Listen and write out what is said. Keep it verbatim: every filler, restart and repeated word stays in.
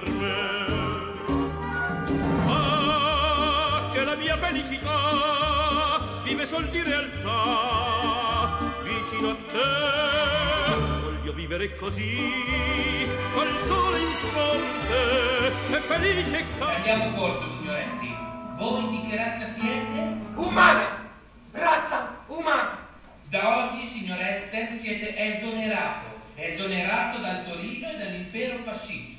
per me. Ah, che la mia felicità vive sol di realtà vicino a te. Voglio vivere così, col sole in fronte e felice e calmo. Andiamo corto, signor Esti. Voi di che razza siete? Umana! Razza umana! Da oggi, signor Esten, siete esonerato. Esonerato dal Torino e dall'impero fascista.